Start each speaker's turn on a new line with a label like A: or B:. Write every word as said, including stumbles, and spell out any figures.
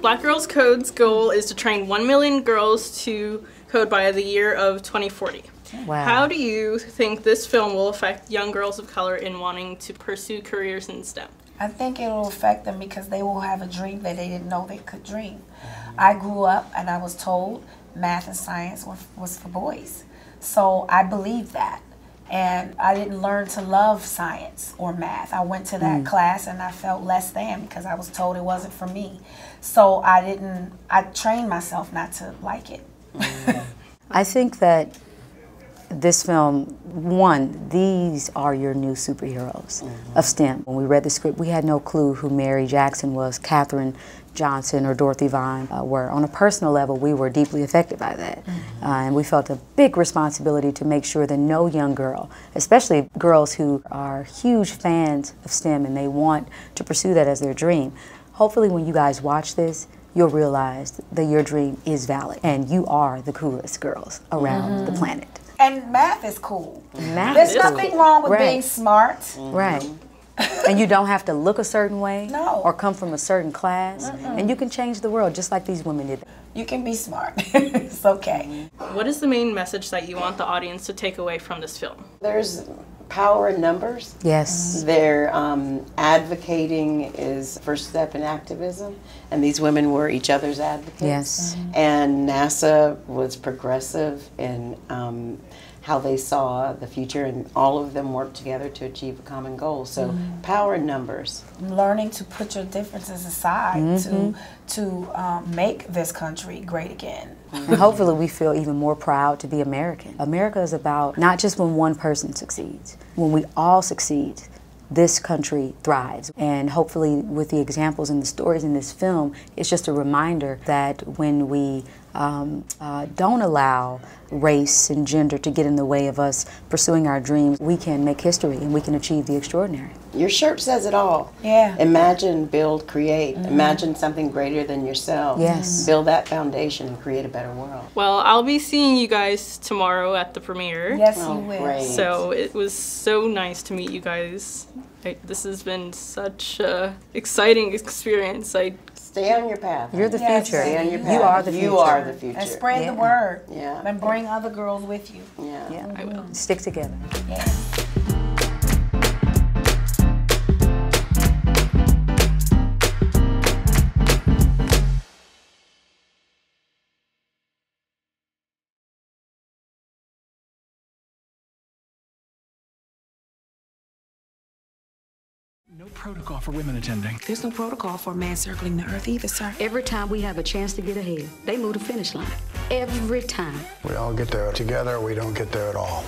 A: Black Girls Code's goal is to train one million girls to code by the year of twenty forty.
B: Wow.
A: How do you think this film will affect young girls of color in wanting to pursue careers in STEM?
C: I think it will affect them because they will have a dream that they didn't know they could dream. I grew up and I was told math and science was, was for boys. So I believed that. And I didn't learn to love science or math. I went to that mm. class and I felt less than because I was told it wasn't for me. So I didn't, I trained myself not to like it.
B: I think that this film, one, these are your new superheroes mm-hmm. of STEM. When we read the script, we had no clue who Mary Jackson was, Katherine Johnson or Dorothy Vaughan uh, were. On a personal level, we were deeply affected by that. Mm-hmm. uh, and we felt a big responsibility to make sure that no young girl, especially girls who are huge fans of STEM and they want to pursue that as their dream, hopefully when you guys watch this, you'll realize that your dream is valid and you are the coolest girls around mm-hmm. the planet.
C: And math is cool.
B: Math
C: There's
B: is
C: nothing
B: cool.
C: wrong with
B: right.
C: being smart.
B: Mm-hmm. Right. And you don't have to look a certain way
C: no.
B: or come from a certain class.
C: Mm-mm.
B: And you can change the world just like these women did.
C: You can be smart. It's okay.
A: What is the main message that you want the audience to take away from this film?
D: There's power in numbers.
B: Yes.
D: Their um, advocating is first step in activism, and these women were each other's advocates.
B: Yes.
D: Mm-hmm. And NASA was progressive in um, how they saw the future, and all of them worked together to achieve a common goal. So mm-hmm. power in numbers.
C: Learning to put your differences aside mm-hmm. to to um, make this country great again.
B: And hopefully we feel even more proud to be American. America is about not just when one person succeeds. When we all succeed, this country thrives. And hopefully with the examples and the stories in this film, it's just a reminder that when we um, uh, don't allow race and gender to get in the way of us pursuing our dreams, we can make history and we can achieve the extraordinary.
D: Your shirt says it all.
C: Yeah.
D: Imagine, build, create.
C: Mm-hmm.
D: Imagine something greater than yourself.
B: Yes.
D: Build that foundation and create a better world.
A: Well, I'll be seeing you guys tomorrow at the premiere.
C: Yes,
D: oh,
C: you will.
D: Great.
A: So it was so nice to meet you guys. I, this has been such an exciting experience. I
D: Stay on your path.
B: You're the
C: yes,
B: future.
D: Stay on your path.
B: You are the future.
D: You are the future.
C: And spread
B: yeah.
C: the word.
D: Yeah.
C: And bring other girls with you.
D: Yeah.
B: Yeah.
A: I will.
B: Stick together.
C: Yeah.
E: No protocol for women attending.
F: There's no protocol for a man circling the earth either, sir.
G: Every time we have a chance to get ahead, they move the finish line. Every time.
H: We all get there together, we don't get there at all.